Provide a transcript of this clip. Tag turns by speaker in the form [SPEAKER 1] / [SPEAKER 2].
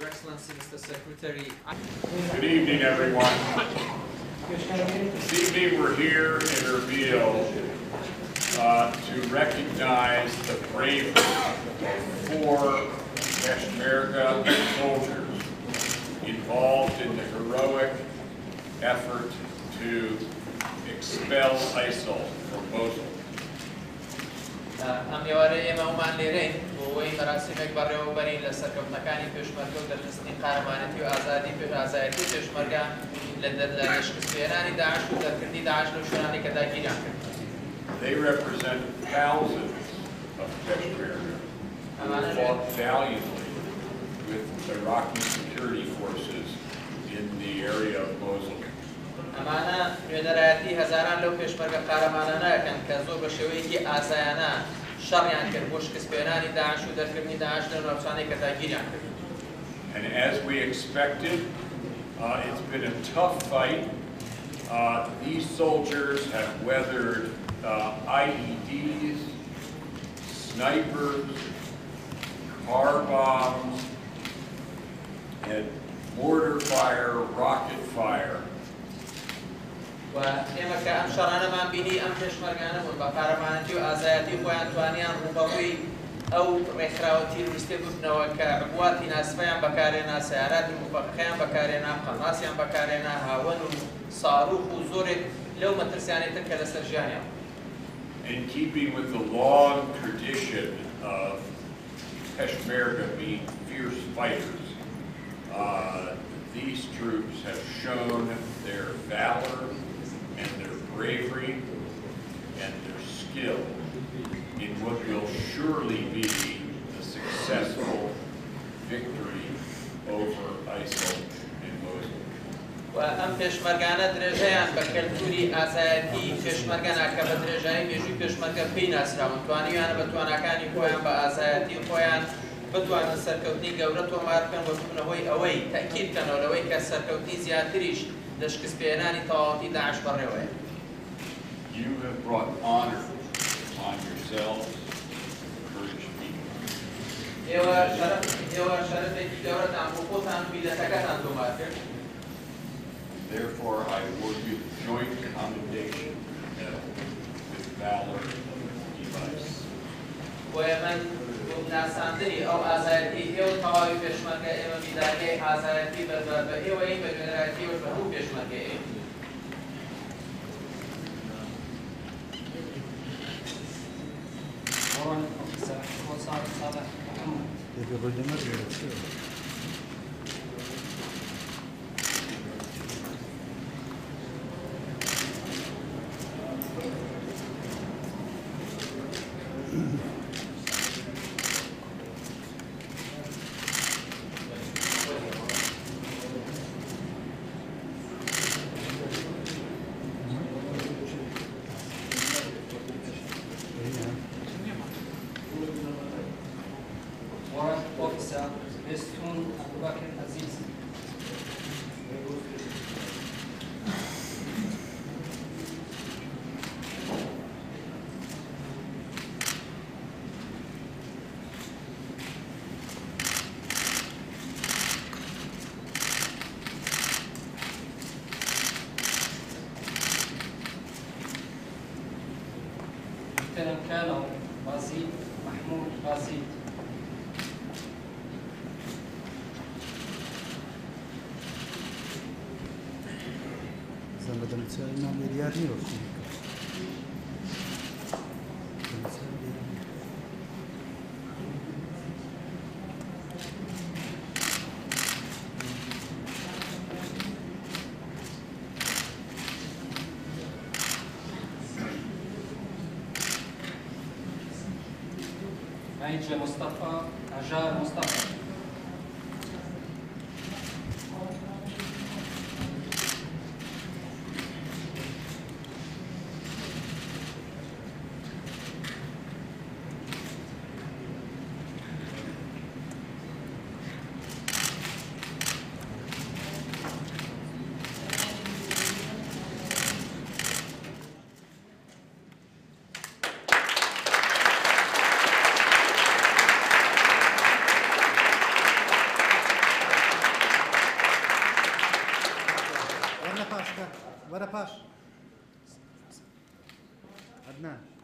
[SPEAKER 1] Your Excellency, Mr. Secretary.
[SPEAKER 2] Good evening, everyone. This evening we're here in Erbil to recognize the bravery of 4 Peshmerga soldiers involved in the heroic effort to expel ISIL from Mosul.
[SPEAKER 1] ئەم ئێوارە ئێمە ومان لێرەین بۆ ئەوەی مەراسیمێک بەڕێوەبەرین لە سەرکەوتنەکانی پێشمەرگە و دەرخستنی قارەمانەتی و ئازادی پێشمەرگە لە شکستپێنانی داعش و دەرکردنی داعش لەو شوێنانەی کە داگیریان کرد.
[SPEAKER 2] They represent thousands of Peshmerga who fought valiantly with Iraqi security forces in the area of Mosul.
[SPEAKER 1] ئەمانە نوێنەرایەتی هەزاران لەو پێشمەرگە قارەمانانەکەن کە زۆر بە شێوەیەکی ئاسایانە شەڕیان کرد بۆ شکستپێنانی داعش و دەرکردنی داعش لە ناوچانەی کە داگیریان کرد.
[SPEAKER 2] And as we expected, it's been a tough fight. These soldiers have weathered IEDs, snipers, car bombs, and mortar fire, rocket fire.
[SPEAKER 1] و ئێمە کە ئەم شەڕانەمان بینی ئەم پێشمەرگانە بوون بە قارەمانەتی و ئازایەتی خۆیان توانیان ڕووبەڕووی ئەو ڕێکخراوە تیرۆریستی ببنەوە کە عبواتی ناسفەیان بەکارهێنا سیاراتی مفەخەیان بەکارهێنا قەناسیان بەکارهێنا هاون و ساڕوخ و زۆرێک لەو مەترسیانەی تر کە لەسەر ژیانیان.
[SPEAKER 2] In keeping with the long tradition of Peshmerga being fierce fighters, these troops have shown their valor and their bravery and their skill in what will surely be a successful victory over ISIL in Mosul.
[SPEAKER 1] وأم پێشمەرگانە درێژەیان بە کەلتوری ئازایەتی پێشمەرگەنا کە بە درێژایی مێژووی پێشمەرگە پێی ناسراون توانیویانە بە تواناکانی خۆیان بە ئازایەتی خۆیان بتوانن سەرکەوتنی گەورە تۆمار بکەن بە بوونەوەی ئەوەی تاکید بکەنەوە لەوەی کە سەرکەوتنی زیاتریش لە شکستپێنانی تەواوەتی داعش بەڕێوەیە.
[SPEAKER 2] You have brought honor on yourselves, the Kurdish people.
[SPEAKER 1] ئێوە شەرەفێکی گەورەتان بۆ خۆتان و میلەتەکەتان تۆمار کرد.
[SPEAKER 2] Therefore, I award you the joint commendation with valor device.
[SPEAKER 1] ومن ناساندنی ئەو ئازایەتی ئێوە تەواوی پێشمەرگە ئێمە میداریەی ئازایەتی بە ئێوەی بە نوێنەرایەتی وەش بە هەموو پێشمەرگەیە.
[SPEAKER 3] كانوا بازيد محمود بازيد
[SPEAKER 4] بدنا نسوي لنا مليارين
[SPEAKER 3] عيد مصطفى عجار مصطفى
[SPEAKER 4] باش عدنان